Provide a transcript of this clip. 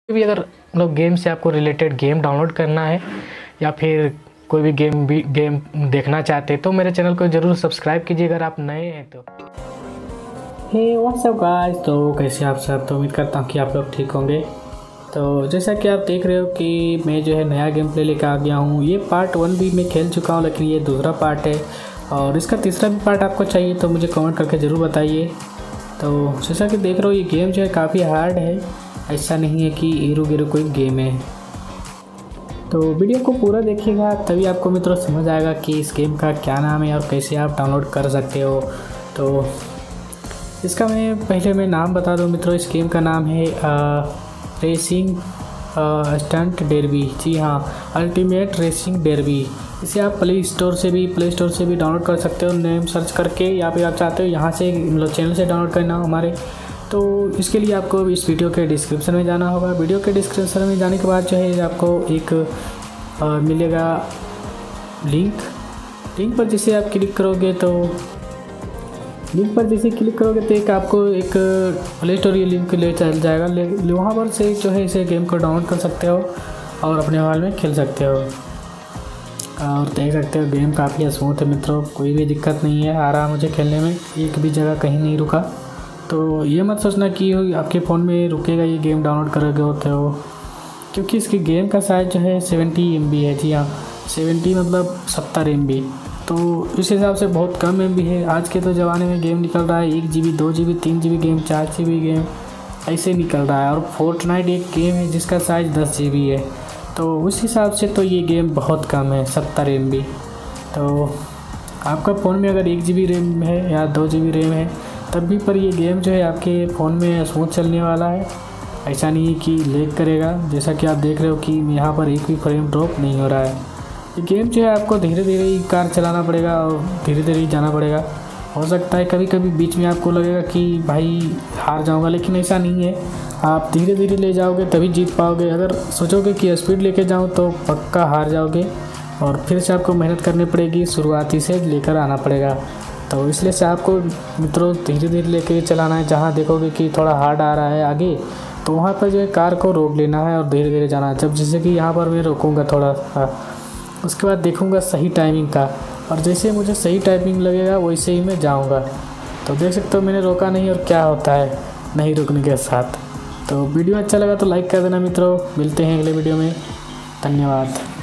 भी अगर मतलब गेम से आपको रिलेटेड गेम डाउनलोड करना है या फिर कोई भी गेम देखना चाहते हैं तो मेरे चैनल को ज़रूर सब्सक्राइब कीजिए अगर आप नए हैं तो। हे व्हाट्सअप गाइस, तो कैसे आप सब। तो उम्मीद करता हूँ कि आप लोग ठीक होंगे। तो जैसा कि आप देख रहे हो कि मैं जो है नया गेम प्ले लेकर आ गया हूँ। ये पार्ट 1 भी मैं खेल चुका हूँ, लेकिन ये दूसरा पार्ट है और इसका तीसरा भी पार्ट आपको चाहिए तो मुझे कमेंट करके ज़रूर बताइए। तो जैसा कि देख रहे हो ये गेम जो है काफ़ी हार्ड है, ऐसा नहीं है कि हीरो गिरो कोई गेम है। तो वीडियो को पूरा देखिएगा तभी आपको मित्रों समझ आएगा कि इस गेम का क्या नाम है और कैसे आप डाउनलोड कर सकते हो। तो इसका मैं नाम बता दूं मित्रों, इस गेम का नाम है रेसिंग स्टंट डर्बी। जी हाँ, अल्टीमेट रेसिंग डर्बी। इसे आप प्ले स्टोर से भी डाउनलोड कर सकते हो, नेम सर्च करके, या फिर आप चाहते हो यहाँ से मतलब चैनल से डाउनलोड करना हमारे। तो इसके लिए आपको इस वीडियो के डिस्क्रिप्शन में जाना होगा। वीडियो के डिस्क्रिप्शन में जाने के बाद जो है आपको एक मिलेगा लिंक पर जैसे आप क्लिक करोगे तो एक आपको एक प्ले स्टोर लिंक ले चल जाएगा। वहाँ पर से जो है इसे गेम को डाउनलोड कर सकते हो और अपने मोबाइल में खेल सकते हो। और देख सकते हो गेम काफ़ी स्मूथ है मित्रों, कोई भी दिक्कत नहीं है, आ रहा मुझे खेलने में, एक भी जगह कहीं नहीं रुका। तो ये मत सोचना कि आपके फ़ोन में रुकेगा ये गेम डाउनलोड करोगे होते हो, क्योंकि इसकी गेम का साइज़ जो है 70 MB है। जी हाँ, 70 मतलब 70 MB। तो इस हिसाब से बहुत कम MB है। आज के तो ज़माने में गेम निकल रहा है 1 GB 2 GB 3 GB game, 4 GB game ऐसे निकल रहा है। और फोर्टनाइट एक गेम है जिसका साइज़ 10 GB है। तो उस हिसाब से तो ये गेम बहुत कम है, 70 MB। तो आपका फ़ोन में अगर 1 GB रैम है या 2 GB रैम है तब भी पर ये गेम जो है आपके फ़ोन में स्मूथ चलने वाला है, ऐसा नहीं है कि लैग करेगा। जैसा कि आप देख रहे हो कि यहाँ पर एक भी फ्रेम ड्रॉप नहीं हो रहा है। ये गेम जो है आपको धीरे धीरे ही कार चलाना पड़ेगा और धीरे धीरे ही जाना पड़ेगा। हो सकता है कभी कभी बीच में आपको लगेगा कि भाई हार जाऊँगा, लेकिन ऐसा नहीं है। आप धीरे धीरे ले जाओगे तभी जीत पाओगे। अगर सोचोगे कि स्पीड लेके जाऊँ तो पक्का हार जाओगे और फिर से आपको मेहनत करनी पड़ेगी, शुरुआती से लेकर आना पड़ेगा। तो इसलिए से आपको मित्रों धीरे धीरे लेके चलाना है। जहाँ देखोगे कि थोड़ा हार्ड आ रहा है आगे, तो वहाँ पर जो है कार को रोक लेना है और धीरे धीरे जाना है। जब जैसे कि यहाँ पर मैं रोकूँगा थोड़ा सा, उसके बाद देखूँगा सही टाइमिंग का, और जैसे मुझे सही टाइमिंग लगेगा वैसे ही मैं जाऊँगा। तो देख सकते हो मैंने रोका नहीं और क्या होता है नहीं रुकने के साथ। तो वीडियो अच्छा लगा तो लाइक कर देना मित्रों। मिलते हैं अगले वीडियो में, धन्यवाद।